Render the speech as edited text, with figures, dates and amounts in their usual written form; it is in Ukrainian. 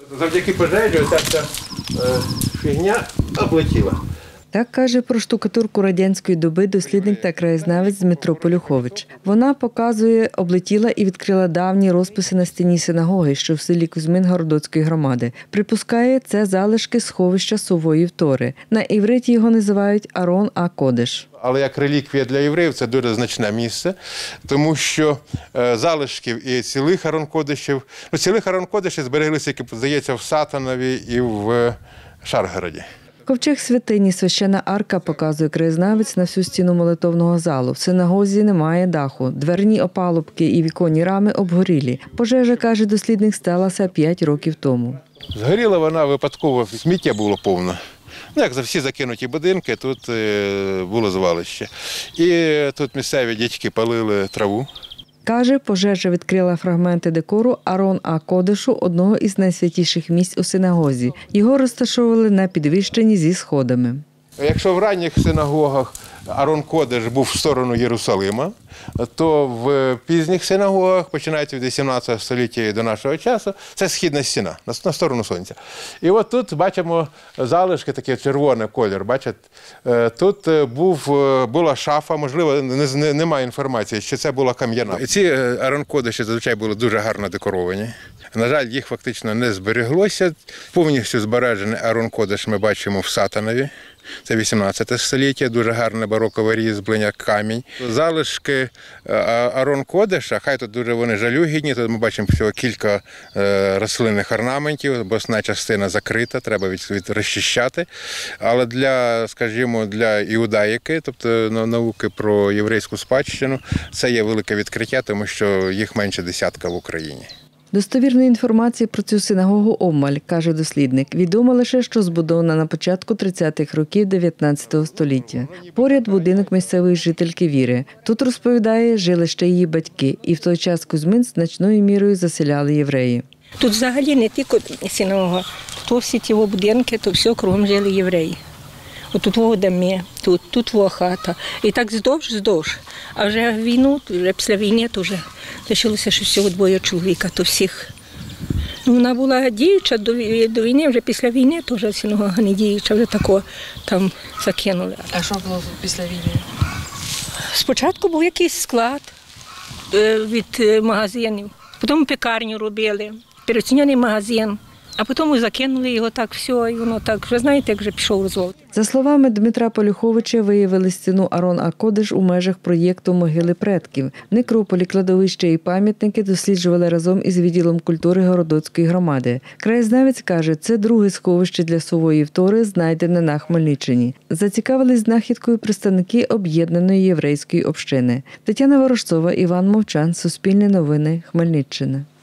Завдяки пожежі ця фігня облетіла. Так каже про штукатурку радянської доби дослідник та краєзнавець Дмитро Полюхович. Вона показує, облетіла і відкрила давні розписи на стіні синагоги, що в селі Кузьмин Городоцької громади. Припускає, це залишки сховища Сової Тори. На івриті його називають Арон а-Кодеш. Але як реліквія для євреїв це дуже значне місце, тому що залишків і цілих Арон-Кодешів, цілих Арон-Кодешів збереглися, як здається, в Сатанові і в Шаргороді. Ковчег святині, священна арка, показує краєзнавець, на всю стіну молитовного залу. В синагозі немає даху. Дверні опалубки і віконні рами обгорілі. Пожежа, каже дослідник, сталася 5 років тому. Згоріла вона випадково, сміття було повно. Як за всі закинуті будинки, тут було звалище. І тут місцеві дядьки палили траву. Каже, пожежа відкрила фрагменти декору Арон а-Кодешу, одного із найсвятіших місць у синагозі. Його розташовували на підвищенні зі сходами. Якщо в ранніх синагогах Арон-Кодеш був в сторону Єрусалима, то в пізніх синагогах, починаючи від 18 століття до нашого часу, це східна стіна, на сторону сонця. І от тут бачимо залишки, такий червоний колір, бачите? Тут була шафа, можливо, немає інформації, що це була кам'яна. Ці Арон-Кодеші зазвичай були дуже гарно декоровані. На жаль, їх фактично не збереглося. Повністю збережений Арон-Кодеш ми бачимо в Сатанові. Це 18 століття, дуже гарне барокове різьблення, камінь. Залишки Арон-Кодеша, хай тут дуже вони жалюгідні, тут ми бачимо всього кілька рослинних орнаментів, босна частина закрита, треба розчищати. Але для іудаїки, тобто науки про єврейську спадщину, це є велике відкриття, тому що їх менше десятка в Україні. Достовірної інформації про цю синагогу обмаль, каже дослідник. Відомо лише, що збудована на початку 30-х років 19 століття. Поряд будинок місцевої жительки Віри. Тут, розповідає, жили ще її батьки. І в той час Кузьмин значною мірою заселяли євреї. Тут взагалі не тільки синагога, тут всі ті будинки, то все кругом жили євреї. Отут доми, тут хата. І так здовж. А вже війну, вже після війни, то вже лишилося ще всього 2 чоловіка, то всіх. Вона була діюча до війни, вже після війни, то вже синагога не діюча, вже тако там закинули. А що було після війни? Спочатку був якийсь склад від магазинів, потім пекарню робили, переоцінений магазин. А потім закинули його так все, і воно так, вже знаєте, як вже пішов розвал. За словами Дмитра Полюховича, виявили стіну Арон а-Кодеш у межах проєкту «Могили предків». Некрополі, кладовища і пам'ятники досліджували разом із відділом культури Городоцької громади. Краєзнавець каже, це друге сховище для Сової Тори, знайдене на Хмельниччині. Зацікавились знахідкою представники об'єднаної єврейської общини. Тетяна Ворожцова, Іван Мовчан, Суспільне новини, Хмельниччина.